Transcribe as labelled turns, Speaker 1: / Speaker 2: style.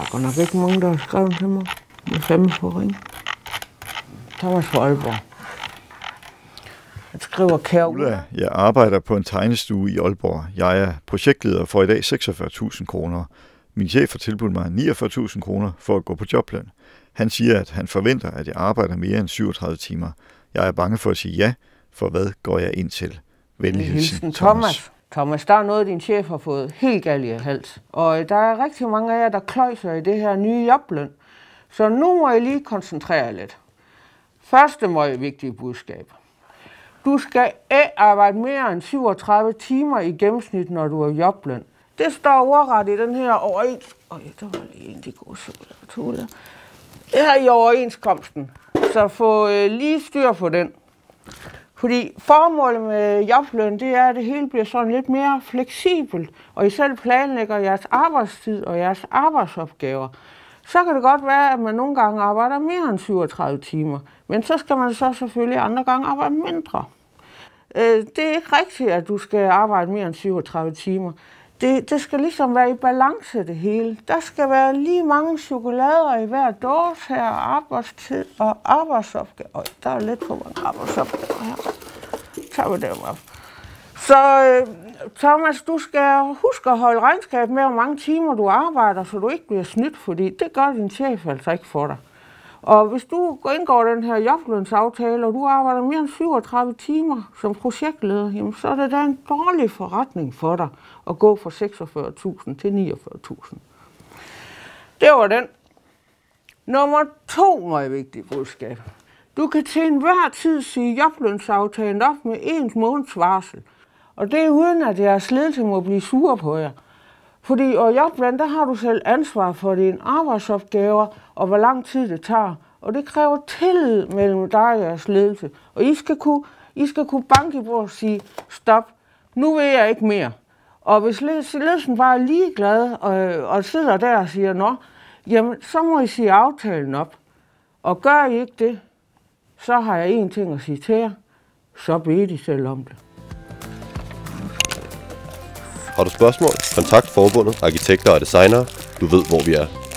Speaker 1: godt nok ikke mange, der har skrevet til mig. Jeg er fandme på ring. Thomas fra Aalborg. Jeg skriver Kære Ulla.
Speaker 2: Jeg arbejder på en tegnestue i Aalborg. Jeg er projektleder for i dag 46.000 kroner. Min chef har tilbudt mig 49.000 kroner for at gå på jobløn. Han siger, at han forventer, at jeg arbejder mere end 37 timer. Jeg er bange for at sige ja, for hvad går jeg ind til? Venlig hilsen, Thomas.
Speaker 1: Thomas, der er noget, din chef har fået helt galt i hals. Og der er rigtig mange af jer, der kløjser i det her nye jobløn. Så nu må jeg lige koncentrere jer lidt. Første meget vigtige budskab. Du skal ikke arbejde mere end 37 timer i gennemsnit, når du er jobløn. Det står ordret i den her Det her i overenskomsten. Så få lige styr på den. Fordi formålet med jobløn, det er, at det hele bliver sådan lidt mere fleksibelt, og I selv planlægger jeres arbejdstid og jeres arbejdsopgaver. Så kan det godt være, at man nogle gange arbejder mere end 37 timer, men så skal man så selvfølgelig andre gange arbejde mindre. Det er ikke rigtigt, at du skal arbejde mere end 37 timer. Det skal ligesom være i balance, det hele. Der skal være lige mange chokolader i hver dåse her, arbejdstid og arbejdsopgaver. Der er lidt for mange arbejdsopgaver her. Tager vi dem op. Så Thomas, du skal huske at holde regnskab med, hvor mange timer du arbejder, så du ikke bliver snydt, fordi det gør din chef altså ikke for dig. Og hvis du indgår den her joblønsaftale, og du arbejder mere end 37 timer som projektleder, jamen, så er det da en dårlig forretning for dig at gå fra 46.000 til 49.000. Det var den. Nummer 2 meget vigtige budskab. Du kan til enhver tid sige joblønsaftalen op med 1 måneds varsel. Og det er uden, at jeres ledelse må blive sure på jer. Fordi i jobløn, der har du selv ansvar for dine arbejdsopgaver, og hvor lang tid det tager. Og det kræver tillid mellem dig og jeres ledelse. Og I skal kunne banke i bordet og sige, stop, nu vil jeg ikke mere. Og hvis ledelsen bare er ligeglad og sidder der og siger, nå, jamen, så må I sige aftalen op. Og gør I ikke det, så har jeg en ting at sige til jer, så bed I selv om det.
Speaker 3: Har du spørgsmål? Kontakt forbundet, arkitekter og designere. Du ved, hvor vi er.